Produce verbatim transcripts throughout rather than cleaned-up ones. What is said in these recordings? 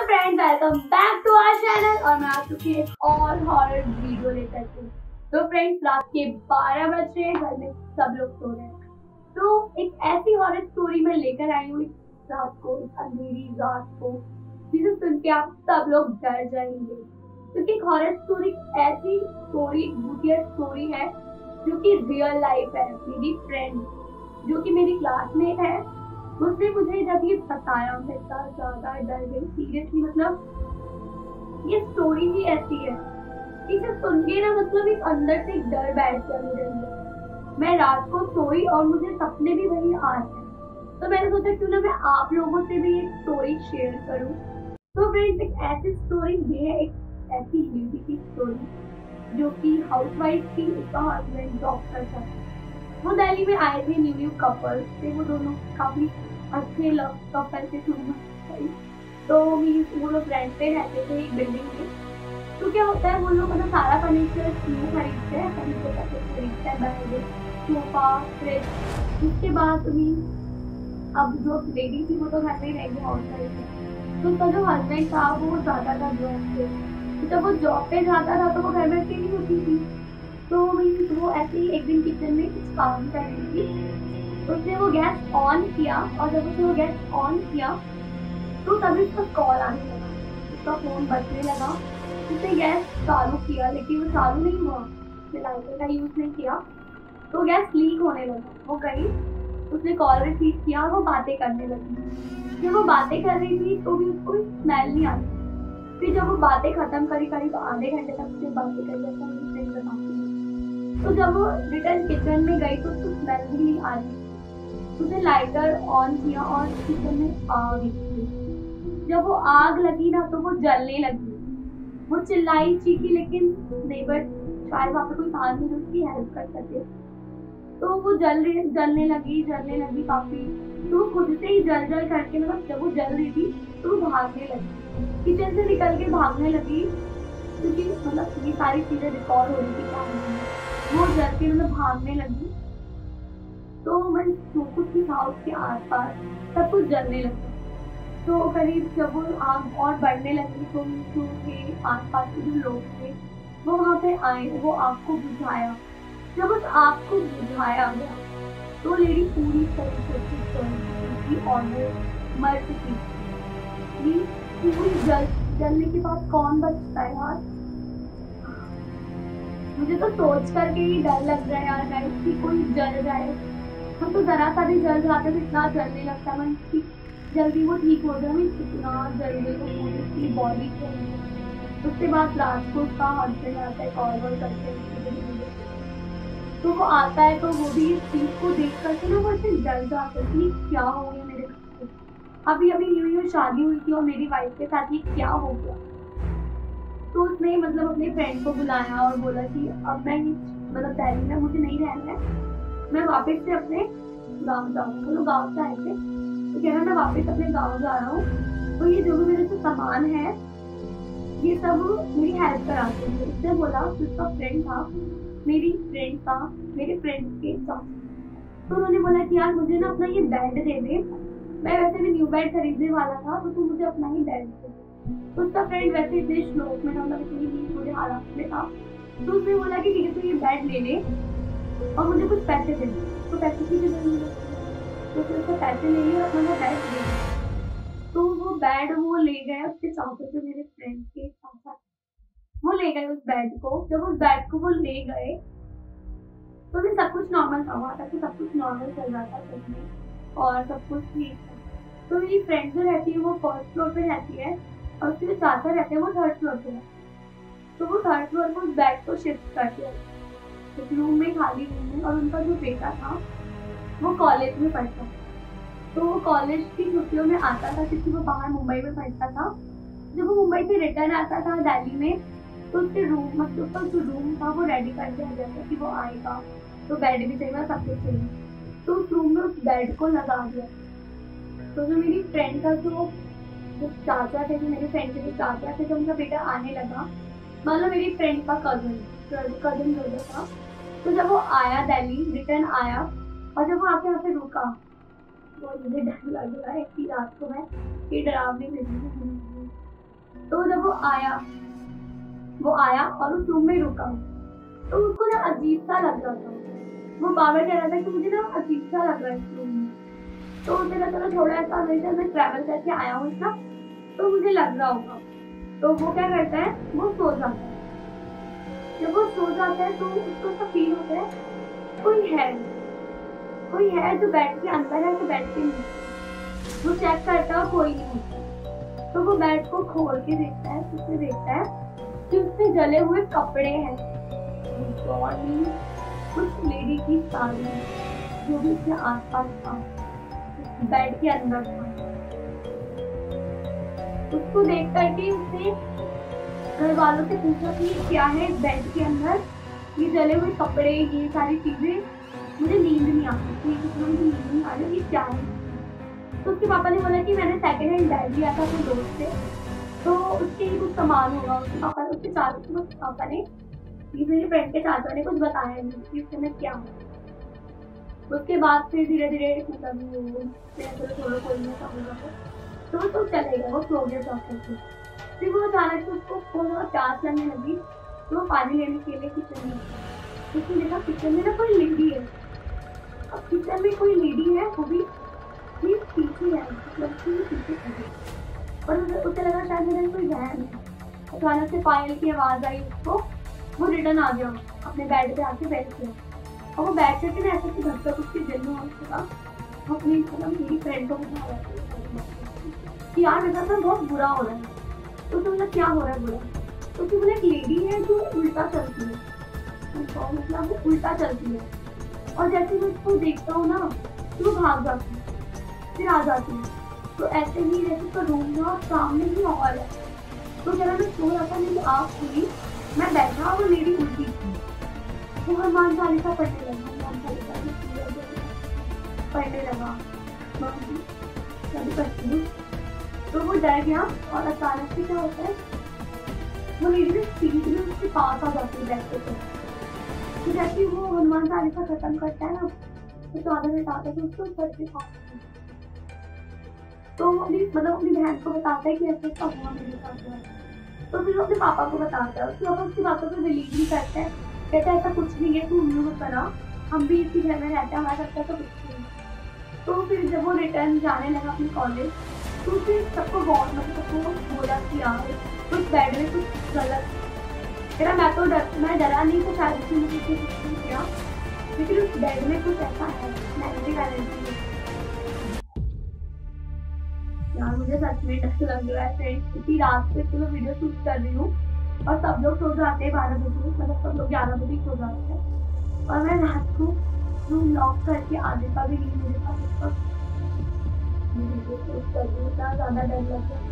Friends, welcome back to our channel और मैं आ चुकी हूँ एक और हॉरर वीडियो लेकर के। तो फ्रेंड्स, रात के बारह बज रहे हैं, घर में सब लोग सो रहे हैं, तो एक ऐसी हॉरर स्टोरी मैं लेकर आई हूँ इस रात को, इस अंधेरी रात को, जिसे सुन के आप सब लोग डर जाएंगे। क्योंकि एक हॉरर स्टोरी ऐसी स्टोरी भूतिया स्टोरी है जो कि रियल लाइफ है। मेरी फ्रेंड जो कि मेरी क्लासमेट है, उसने मुझे जब ये बताया मैं इतना ज्यादा डर गई। सीरियसली, मतलब ये स्टोरी ही ऐसी है, इसे सुन के ना मतलब एक अंदर से एक डर बैठ गया मेरे अंदर। मैं रात को सोई और मुझे सपने भी वही आ रहे, तो मैंने सोचा क्यों ना मैं आप लोगों से भी ये स्टोरी शेयर करूं। तो फ्रेंड्स, एक ऐसी स्टोरी ये है, एक ऐसी लेडी की स्टोरी जो कि हाउसवाइफ थी, उसका हस्बैंड जॉब करता था। वो दिल्ली में आए थे, न्यू न्यू कपल थे, वो दोनों काफी अच्छे लव कपल थे। तो वो लोग रेंट पे रहते थे एक बिल्डिंग में। तो क्या होता है, वो लोग मतलब सारा फर्नीचर न्यू खरीदते हैं, फर्नीचर का कुछ खरीदते हैं, बेड, सोफा, फ्रिज। उसके बाद अब जो लेडी थी वो तो घर में ही रहेगी, हाउस वाइफ। तो उसका जो हस्बैंड था वो जाता था जॉब पे। तो जब वो जॉब पे जाता था तो वो घर में अकेली होती थी। तो वो ऐसे ही एक दिन किचन में कुछ काम कर रही थी, उसने वो गैस ऑन किया और जब उसने वो गैस ऑन किया तो तभी उसका कॉल आने लगा, उसका फोन बजने लगा। उसने गैस चालू किया लेकिन वो चालू नहीं हुआ, लाइटर का यूज नहीं किया, तो गैस लीक होने लगा। वो गई, उसने कॉल रिसीव किया और वो बातें करने लगी। जब वो बातें कर रही थी तो भी उसको स्मेल नहीं आ रही। फिर जब वो बातें खत्म करी, करीब आधे घंटे तक उसने बातें करी, ऐसा मुझे बताती। तो जब वो रिटर्न किचन में गई तो उसको स्मेल भी नहीं आ रही। उसने लाइटर ऑन किया और किचन में आग लगी। जब वो आग लगी ना तो वो जलने लगी। वो चिल्लाई चीखी लेकिन नेबर शायद वहाँ पे कोई था नहीं जो उसकी हेल्प कर सके। तो वो जल जलने लगी जलने लगी काफी। तो वो खुद से ही जल जल करके, मतलब जब वो जल रही थी तो वो भागने लगी, किचन से निकल के भागने लगी। क्योंकि मतलब ये सारी चीजें रिकॉर्ड हो रही थी कैमरे में। वो जल के मतलब भागने लगी तो मैं जो कुछ भी था उसके आसपास सब कुछ जलने लगा। तो करीब जब वो आग और बढ़ने लगी तो उसके आसपास के जो लोग थे वो वहाँ पे आए, वो आग को बुझाया। जब उस आग को बुझाया गया तो लेडी पूरी तरीके से ऑलमोस्ट मर चुकी थी। पूरी जल जलने के बाद कौन बचता है यार? मुझे तो सोच करके ही डर लग रहा है यार गाइस कि कोई जल जाए। हम तो जरा सा भी जल जाते तो इतना जलने लगता है, मैं कि जल्दी वो ठीक हो जाए। इतना जल्दी तो पूरी उसकी बॉडी चाहिए। उसके बाद रात को उसका हस्बैंड आता है, कॉल वॉल करते हैं, तो वो आता है तो वो भी इस चीज को देख करके ना वो ऐसे डर जाता है कि क्या हो गया मेरे साथ। अभी अभी न्यू न्यू शादी हुई थी और मेरी वाइफ के साथ ये क्या हो गया। तो उसने मतलब अपने फ्रेंड को बुलाया और बोला कि अब मैं मतलब दिल्ली में मुझे नहीं रहना है, मैं वापस से अपने गांव जाऊंगा। वो लोग गाँव से आए थे तो कह रहा मैं वापस अपने गांव जा रहा हूँ, तो ये जो भी मेरे से सामान है ये सब मेरी हेल्प कराते हैं। उसने बोला कि उसका फ्रेंड था, मेरी फ्रेंड था, मेरे फ्रेंड के साथ। तो उन्होंने बोला कि यार मुझे ना अपना ये बेड दे दे, मैं वैसे भी न्यू बेड खरीदने वाला था तो तू मुझे अपना ही बेड दे। उसका फ्रेंड वैसे इतने श्लोक में था, मतलब इतनी भी बुरे हालात में था। तो उसने बोला कि ठीक है तू ये बेड ले ले और मुझे कुछ पैसे दे दे। तो पैसे की जरूरत नहीं, तो फिर उसने पैसे ले लिए और अपना वो बेड ले लिया। तो वो बेड वो ले गया उसके चाहते थे मेरे फ्रेंड के साथ, वो ले गए उस बेड को। जब उस बेड को वो ले गए तो भी सब कुछ नॉर्मल था, वहाँ तक तो सब कुछ नॉर्मल चल रहा था सच में और सब कुछ ठीक था। तो मेरी फ्रेंड जो रहती है वो फर्स्ट फ्लोर पे रहती है और उसके जो चाचा रहते हैं वो थर्ड फ्लोर पे रहते हैं। तो वो थर्ड फ्लोर पर उस बेड को शिफ्ट कर दिया एक रूम में, खाली रूम में। और उनका जो बेटा था वो कॉलेज में पढ़ता, तो वो कॉलेज की छुट्टियों में आता था क्योंकि वो बाहर मुंबई में पढ़ता था। जब वो मुंबई से रिटर्न आता था दिल्ली में तो उसके रूम मतलब उसका जो रूम था वो रेडी कर दिया गया था कि वो आएगा तो बेड भी चाहिए, सब कुछ चाहिए। तो उस रूम में उस बेड को लगा दिया। तो जो मेरी फ्रेंड का जो जो चाचा थे, जो मेरे फ्रेंड के जो चाचा थे, जब उनका बेटा आने लगा, मतलब मेरी फ्रेंड का कजन कजन ब्रदर था, तो जब वो आया दिल्ली रिटर्न आया और जब वो आके यहाँ पे रुका तो मुझे डर लग रहा है कि रात को मैं ये डरावनी फिल्म आया वो आया और उस रूम में रुका, तो उसको ना अजीब सा लग रहा था। वो बार बार कह रहा था कि मुझे ना अजीब सा लग रहा है इस रूम में। तो उसे लगा चलो थोड़ा ऐसा हमेशा मैं ट्रैवल करके आया हूँ इतना, तो मुझे लग रहा होगा। तो वो क्या करता है, वो सो जाता है। जब वो सो जाता है तो उसको ऐसा फील होता है कोई है कोई है जो बेड के अंदर है, तो बेड के नीचे। वो चेक करता है, कोई नहीं होता। तो वो बेड को खोल के देखता है, तो उसे देखता है कि उससे जले हुए कपड़े हैं, कुछ लेडी की साड़ी जो भी उसके आसपास था, बेड के अंदर था। उसको देख करके उसने घर वालों से पूछा कि ये क्या है बेड के अंदर, ये जले हुए कपड़े, ये सारी चीजें, मुझे नींद नहीं आती, मुझे नींद नहीं आ रही, ये क्या है। तो उसके पापा ने बोला कि मैंने सेकेंड हैंड बैग लिया था अपने दोस्त से, तो उसके ही कुछ सामान होगा। उसके पापा उसके चाचा के पापा ने मेरे फ्रेंड के चाचा ने कुछ बताया नहीं कि उसके में क्या हो। उसके बाद फिर धीरे धीरे मतलब थोड़ा कोई नहीं समझा, तो वो तो चलेगा, वो सो गया डॉक्टर से। फिर वो अचानक से उसको बहुत प्यास लगने लगी, तो वो पानी लेने के लिए किचन में, उसने देखा किचन में ना कोई लेडी है। अब किचन में कोई लेडी है, वो भी पीछे है, मतलब पीछे खड़ी, और उसे लगा शायद मेरा कोई वहम है। अचानक से पायल की आवाज आई उसको, वो रिटर्न आ गया, अपने बेड पे आके बैठ गया। और वो बैठ करके ना ऐसे घर तक उसके दिल में होता अपनी मतलब मेरी फ्रेंड को बता रहा था कि यार मेरे साथ बहुत बुरा हो रहा है। तो उसने बोला क्या हो रहा है बुरा, तो उसने बोला एक लेडी है जो उल्टा चलती है, मतलब वो उल्टा चलती है, और जैसे मैं उसको देखता हूँ ना तो वो भाग जाती है, फिर आ जाती है। तो ऐसे ही जैसे उसका रूम ना सामने ही हॉल है, तो जब मैं सो रहा था मेरी आँख खुली, मैं बैठा और वो लेडी उल्टी थी। वो हनुमान चालीसा पढ़ने लगा, हनुमान चालीसा पढ़ने लगा तो वो डर गया, और अचानक से क्या होता है, वो लेडी स्पीड में उसके पास आ जाती है बैठते थे। तो जैसे वो हनुमान चालीसा खत्म करता है ना, तो चादर हटाता है, तो उसको सर के पास, तो अपनी मतलब अपनी बहन को बताता है कि ऐसे ऐसा हुआ मेरे साथ हुआ। तो फिर वो अपने पापा को बताता है, उसके पापा उसकी बातों को बिलीव नहीं करते हैं, कहते हैं ऐसा कुछ नहीं है, तू उम्मीद मत करा, हम भी इसी घर में रहते हैं, हमारा लगता है तो कुछ नहीं। तो फिर जब वो रिटर्न जाने लगा अपने कॉलेज, तो फिर सबको बहुत मतलब सबको बोला कि यार कुछ बेड में कुछ गलत, मेरा मैं तो डर मैं डरा नहीं, तो शायद उसने मुझे कुछ नहीं किया, लेकिन उस बेड में कुछ ऐसा है, नेगेटिव एनर्जी है। यार मुझे सच में डर लग रहा है फ्रेंड्स, इतनी रात से तो मैं वीडियो शूट कर रही हूँ, और सब लोग सो जाते हैं बारह बजे, मतलब सब लोग ग्यारह बजे सो जाते हैं, और मैं रात को रूम लॉक करके आधे का भी नहीं मेरे पास इतना ज्यादा डर लग रहा है।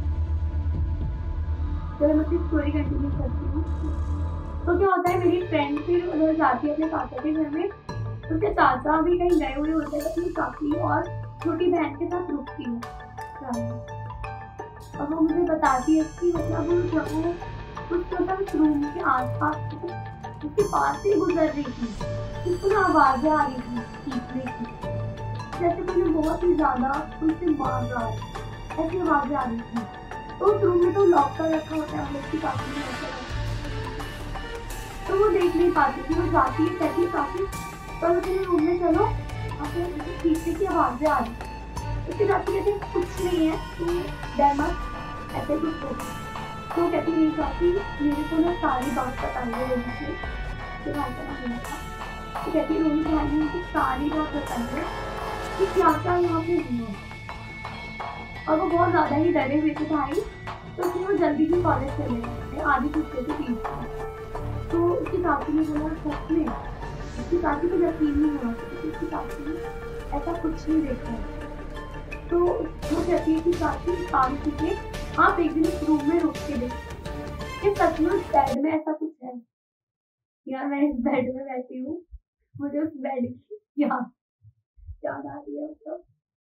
चलो मैं स्टोरी कंटिन्यू करती हूँ। तो क्या होता है, मेरी फ्रेंड फिर उधर जाती है अपने चाचा के घर में, उसके चाचा भी कहीं गए हुए होते हैं, अपनी चाची और छोटी बहन के साथ रुकती है। और वो मुझे बताती है कि मतलब जब वो कुछ मतलब उस रूम के आसपास उसके पास से गुजर रही थी, उसको ना आवाजें आ रही थी चीखने की, जैसे कोई बहुत ही ज्यादा उनसे मार रहा है, ऐसी आवाजें आ रही थी। तो उस रूम में तो लॉक कर रखा होता है, उसकी काफी में होता है, तो वो देख नहीं पाती थी। वो जाती है कहती काफी, पर उसने रूम में चलो, चीखने की आवाजें आ रही, उसके जाती कहती कुछ नहीं है, तो डर मत, ऐसे कुछ हो। तो कहती नहीं चाहती, मेरे को ना सारी बात बताइए रूम से, तो कहती रूम से आने की सारी बात बताइए कि क्या क्या यहाँ पे हुआ। और वो बहुत ज्यादा ही डरे हुए थे भाई, तो फिर वो जल्दी ही कॉलेज चले गए आधी छुट्टी से तीन। तो उसकी चाची ने बोला सच में, उसकी चाची को यकीन नहीं हुआ, उसकी चाची ने ऐसा कुछ नहीं देखा है। तो वो कहती है कि चाची काम कीजिए, आप एक दिन इस रूम में रुक के देखिए, सच में उस बेड में ऐसा कुछ है। यार मैं इस बेड में बैठी हूँ, मुझे उस बेड की याद याद आ रही है मतलब।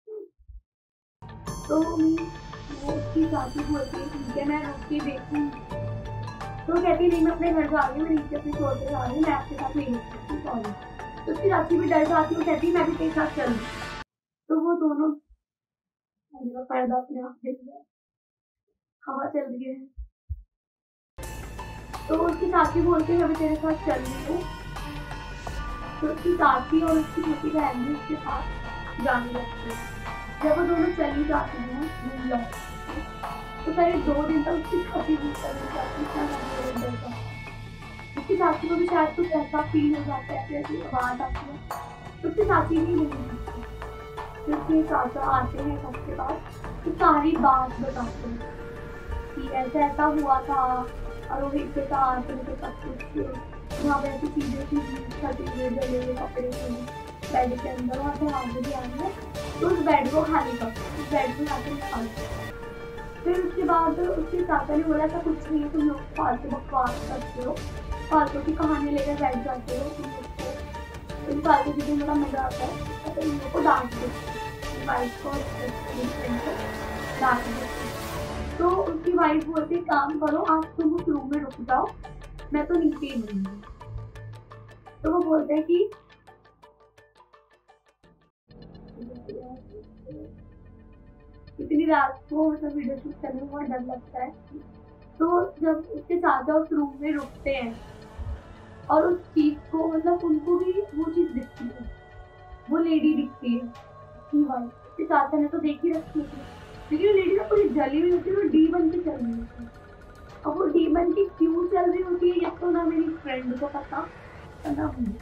तो वो उसकी चाची बोलती है ठीक है मैं रुक के देखूंगी, तो कहती नहीं मैं अपने घर जा रही हूँ, मैं नीचे अपने फ्लोर पे जा रही हूँ, मैं आपके साथ नहीं रुक सकती, सॉरी। तो उसकी चाची भी डर जाती है, कहती मैं भी तेरे साथ चलूँ। तो वो दोनों पर्दा अपने आप हिल गया, हवा चल रही है, तो उसकी चाची बोलते हैं मैं तेरे साथ चल रही हूँ। तो उसकी चाची और उसकी छोटी बहन भी उसके साथ जाने लगती है। जब वो दोनों चली जाती हैं घूम लौटती तो पहले दो दिन तक उसकी छाती भी चली जाती है। उसकी चाची को भी शायद कुछ ऐसा फील हो जाता है, जैसे आवाज आती है तो उसकी चाची नहीं मिलती। फिर उसके चाचा आते हैं एक हफ्ते बाद तो सारी बात बताते हैं कि ऐसा ऐसा हुआ था और वो एक के साथ तो सब कुछ वहाँ पे ऐसी चीजें थी, छठी हुए जले हुए कपड़े थे बेड के अंदर, वहाँ से आगे भी आए हैं तो उस बेड को खाली कर उस बेड को जाकर निकाल। फिर उसके बाद उसके चाचा ने बोला ऐसा कुछ नहीं है, तुम लोग फालतू बकवास करते हो, फालतू की कहानी लेकर बैठ जाते हो, तुम लोग को इन फालतू चीजें बड़ा मजा आता है। तो इन लोग को डांट देते वाइफ को डांट देते। तो उसकी वाइफ बोलती काम करो आप, तुम उस रूम में रुक जाओ, मैं तो नीचे ही नहीं। तो वो बोलते हैं कि इतनी रात को मतलब वीडियो शूट करने में बहुत डर लगता है। तो जब उसके चाचा उस रूम में रुकते हैं और उस चीज को मतलब उनको भी वो चीज दिखती है, वो लेडी दिखती है उसकी वाइफ। उसके चाचा ने तो देख ही रखी होती है, लेकिन वो लेडी ना पूरी जली हुई होती है, वो डी बन के चल रही होती है। अब वो डी बन के क्यों चल रही होती है ये तो ना मेरी फ्रेंड को पता ना मुझे।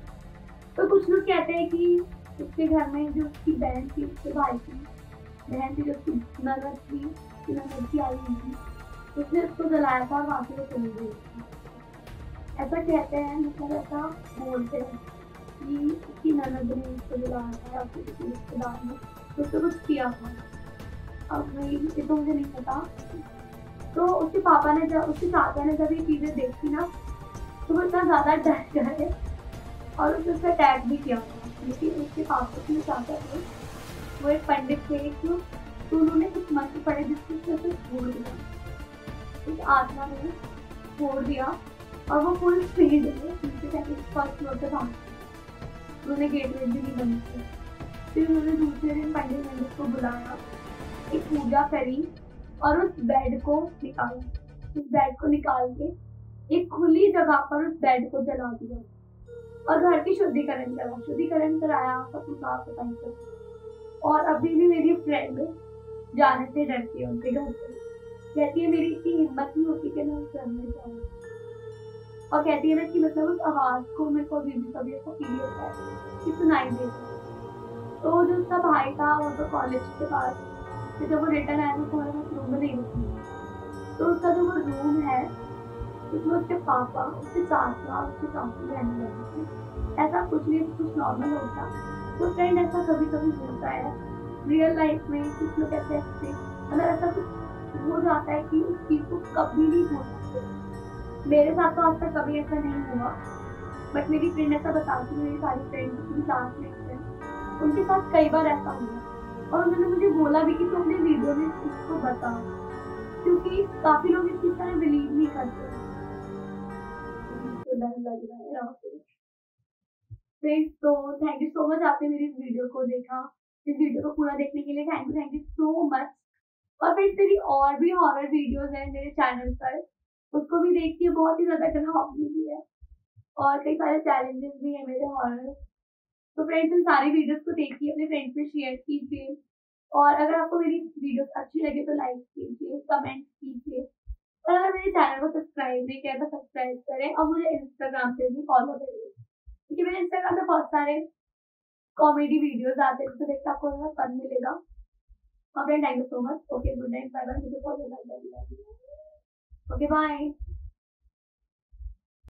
तो कुछ लोग कहते हैं कि उसके घर में जो उसकी बहन थी, उसके भाई की बहन थी, जो उसकी ननद थी, उसकी ननद की आई हुई थी, उसने उसको जलाया था और वहां से वो चली गई थी। ऐसा कहते हैं, मतलब ऐसा बोलते हैं कि उसकी ननद ने उसको जलाया था या फिर किसी रिश्तेदार ने तो उसको कुछ किया था। अब वही ये तो मुझे नहीं पता। तो उसके पापा ने जब उसके चाचा ने जब ये चीजें देखी ना तो वो इतना ज्यादा डर गए और उसने उसका अटैक भी किया था। लेकिन उसके पापा के चाचा थे वो एक पंडित थे क्यों, तो उन्होंने कुछ मंत्र पढ़े जिससे उसे छोड़ दिया, उस आत्मा ने छोड़ दिया और वो फुल स्पीड में नीचे जाके फर्स्ट फ्लोर पे पहुंच गए। उन्होंने गेट वेट भी नहीं बंद किया। फिर उन्होंने दूसरे दिन पंडित पंडित को बुलाया, एक पूजा करी और उस बेड को निकाला। उस बेड को निकाल के एक खुली जगह पर उस बेड को जला दिया और घर की शुद्धिकरण करा शुद्धिकरण कराया सब कुछ साफ सफाई कर। और अभी भी मेरी फ्रेंड जाने से डरती है उनके घर से, कहती है मेरी इतनी हिम्मत नहीं होती कि मैं उस घर में जाऊँ, और कहती है ना कि मतलब उस आवाज को मेरे को अभी भी कभी ऐसा फील होता है कि सुनाई देता है। तो जो उसका भाई था वो तो कॉलेज के पास, तो जब वो रिटर्न आया तो हमारे पास रूम में नहीं रुकी। तो उसका जो वो रूम है उसमें उसके पापा, उसके चाचा, उसके चाची रहने लगे थे। ऐसा कुछ नहीं, कुछ नॉर्मल होता। तो फ्रेंड ऐसा कभी कभी होता है रियल लाइफ में, कुछ लोग ऐसे ऐसे मतलब ऐसा कुछ हो जाता है कि उस चीज को कभी नहीं भूल सकते। मेरे साथ तो आज तक कभी ऐसा नहीं हुआ, बट मेरी फ्रेंड ऐसा बताती है, मेरी सारी फ्रेंड अपनी क्लासमेट्स हैं, उनके साथ कई बार ऐसा हुआ और उन्होंने मुझे बोला भी कि तुम अपने वीडियो में इस चीज को बताओ, क्योंकि काफी लोग इस चीज का बिलीव नहीं करते। तो डर लग रहा है फ्रेंड्स। तो थैंक यू सो मच आपने मेरी इस वीडियो को देखा। इस वीडियो को पूरा देखने के लिए thank you thank you so much. और फ्रेंड्स मेरी और भी हॉरर वीडियोस हैं मेरे चैनल पर, उसको भी देखिए, बहुत ही ज्यादा डरावनी भी है और कई सारे चैलेंजेस भी हैं मेरे हॉरर। तो फ्रेंड्स इन सारी वीडियोस को देखिए, अपने फ्रेंड्स में शेयर कीजिए और अगर आपको मेरी वीडियोस अच्छी लगे तो लाइक कीजिए, कमेंट कीजिए और अगर मेरे चैनल को सब्सक्राइब नहीं किया तो सब्सक्राइब करें और मुझे इंस्टाग्राम पे भी फॉलो करिए, क्योंकि मेरे इंस्टाग्राम पे बहुत सारे कॉमेडी वीडियोस आते हैं, तो देख के आपको बहुत फन मिलेगा। और thank you so much. Okay good night, bye bye. मुझे फॉलो कर देना। Okay bye.